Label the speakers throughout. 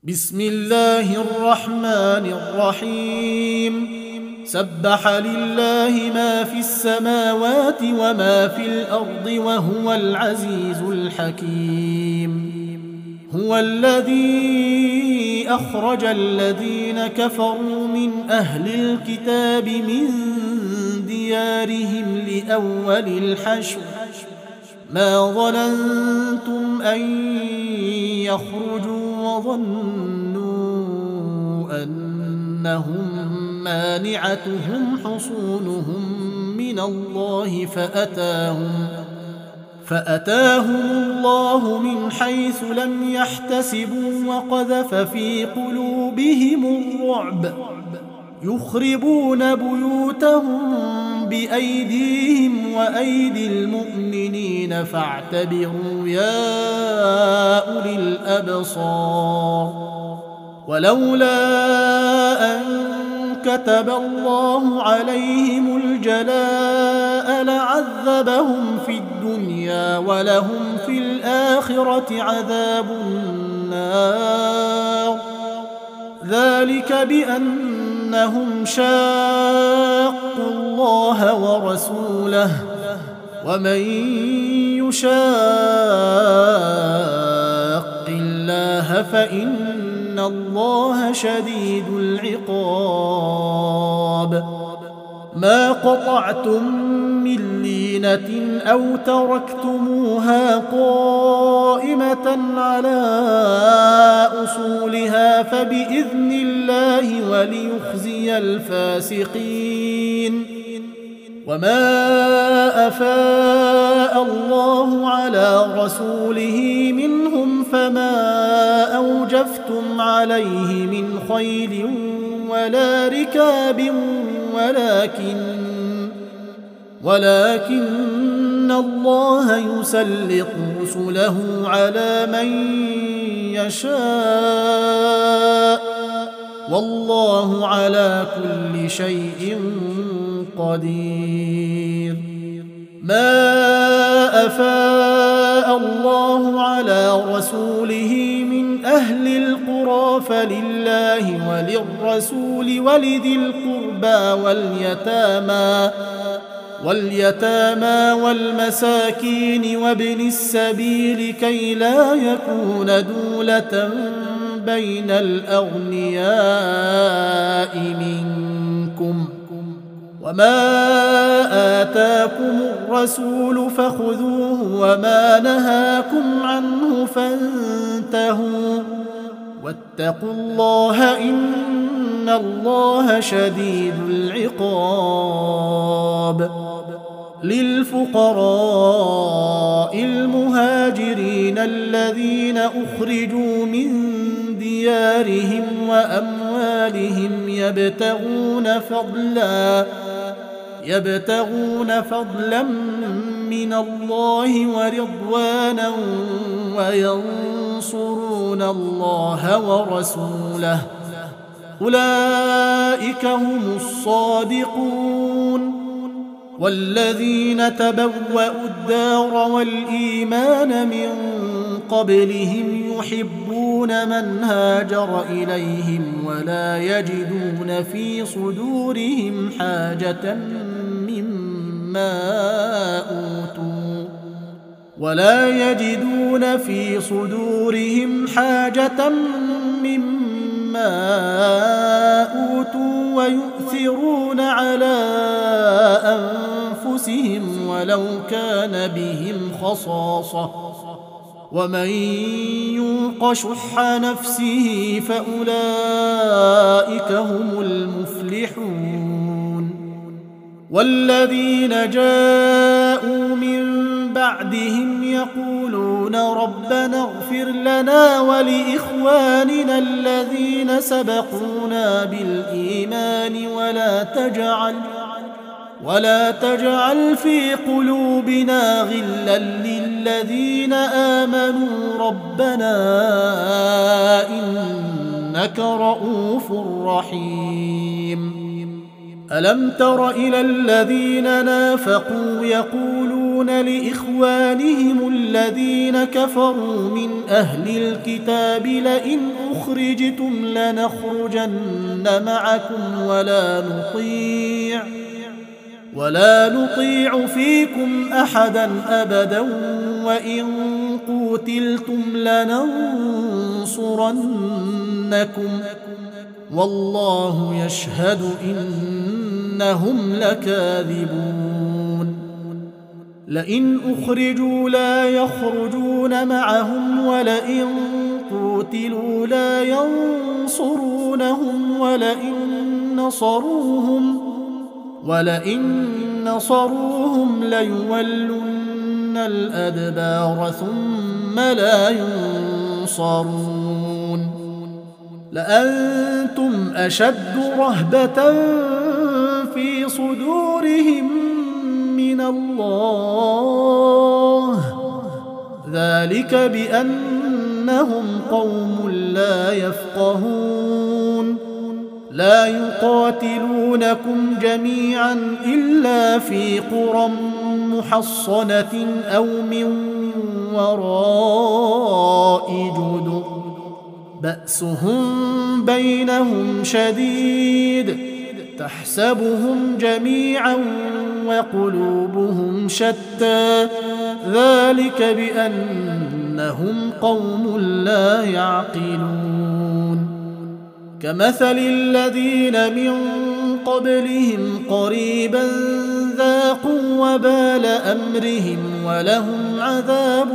Speaker 1: بسم الله الرحمن الرحيم سبح لله ما في السماوات وما في الأرض وهو العزيز الحكيم. هو الذي أخرج الذين كفروا من أهل الكتاب من ديارهم لأول الحشر ما ظننتم أن يخرجوا وظنوا أنهم مانعتهم حصونهم من الله فأتاهم الله من حيث لم يحتسبوا وقذف في قلوبهم الرعب يخربون بيوتهم بأيديهم وأيدي المؤمنين فاعتبروا يا أولي الأبصار. ولولا أن كتب الله عليهم الجلاء لعذبهم في الدنيا ولهم في الآخرة عذاب النار ذلك بأنهم شاقوا الله ورسوله ومن يشاق الله فإن الله شديد العقاب. ما قطعتم من لينة أو تركتموها قائمة على أصولها فبإذن الله وليخزي الفاسقين. وما أفاء الله على رسوله منهم فما أوجفتم عليه من خيل ولا ركاب ولكن الله يسلط رسله على من يشاء والله على كل شيء قدير. ما أفاء الله على رسوله من أهل القرى فلله وللرسول ولذي القربى واليتامى والمساكين وابن السبيل كي لا يكون دولة بين الأغنياء منكم. وما آتاكم الرسول فخذوه وما نهاكم عنه فانتهوا واتقوا الله إن الله شديد العقاب. للفقراء المهاجرين الذين أخرجوا من ديارهم وأموالهم يبتغون فضلا من الله ورضوانا وينصرون الله ورسوله أولئك هم الصادقون. والذين تبوأوا الدار والإيمان من قبلهم يحبون من هاجر إليهم ولا يجدون في صدورهم حاجة مما أوتوا ويؤثرون على أنفسهم ولو كان بهم خصاصة ومن يوق شح نفسه فأولئك هم المفلحون. والذين جاءوا من بعدهم يقولون ربنا اغفر لنا ولإخواننا الذين سبقونا بالإيمان ولا تجعل في قلوبنا غلا للذين آمنوا ربنا إنك رؤوف رحيم. ألم تر إلى الذين نافقوا يقولون يقولون لإخوانهم الذين كفروا من أهل الكتاب لئن أخرجتم لنخرجن معكم ولا نطيع فيكم أحدا أبدا وإن قوتلتم لننصرنكم والله يشهد إنهم لكاذبون لئن أخرجوا لا يخرجون معهم ولئن قوتلوا لا ينصرونهم ولئن نصروهم ليولن الأدبار ثم لا ينصرون لأنتم أشد رهبة في صدورهم من الله ذلك بأنهم قوم لا يفقهون لا يقاتلونكم جميعا إلا في قرى محصنة أو من وراء جدر بأسهم بينهم شديد تحسبهم جميعا وقلوبهم شتى ذلك بأنهم قوم لا يعقلون كمثل الذين من قبلهم قريبا ذاقوا وبال أمرهم ولهم عذاب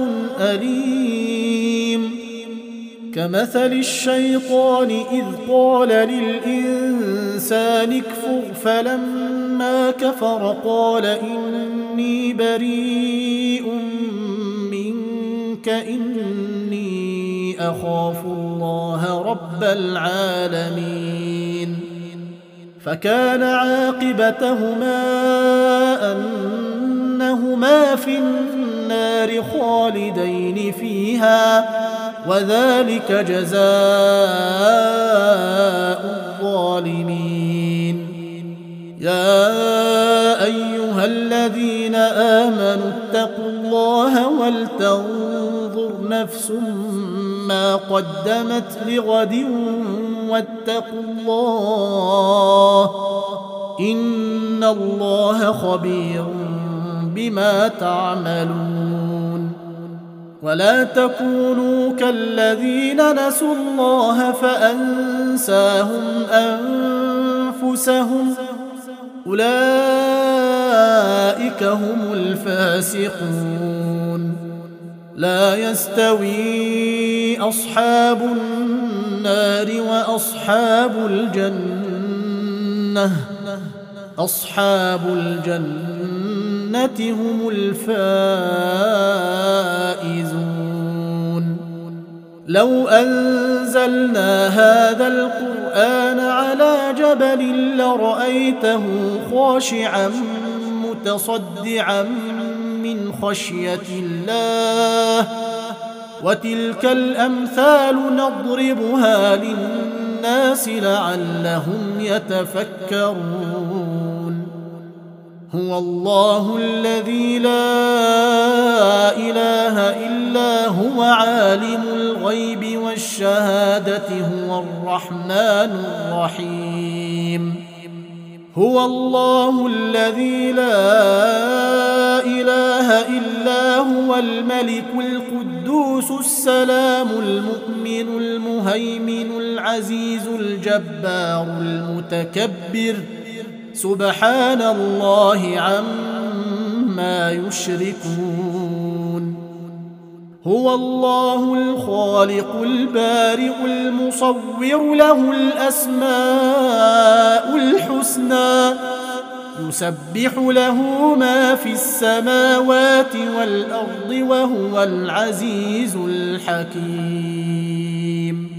Speaker 1: أليم كمثل الشيطان إذ قال للإنسان اكفر فلما كفر قال إني بريء منك إني أخاف الله رب العالمين فكان عاقبتهما أنهما في النار خالدين فيها وذلك جزاء الظالمين يا أيها الذين آمنوا اتقوا الله ولتنظر نفس ما قدمت لغد واتقوا الله إن الله خبير بما تعملون ولا تكونوا كالذين نسوا الله فأنساهم أنفسهم أولئك هم الفاسقون لا يستوي أصحاب النار وأصحاب الجنة أصحاب الجنة هم الفائزون لو أنزلنا هذا القرآن على جبل لرأيته خاشعا متصدعا من خشية الله وتلك الأمثال نضربها للناس لعلهم يتفكرون هو الله الذي لا إله إلا هو عالم الغيب والشهادة هو الرحمن الرحيم هو الله الذي لا إله إلا هو الملك القدوس السلام المؤمن المهيمن العزيز الجبار المتكبر سبحان الله عما يشركون هو الله الخالق البارئ المصور له الأسماء الحسنى يسبح له ما في السماوات والأرض وهو العزيز الحكيم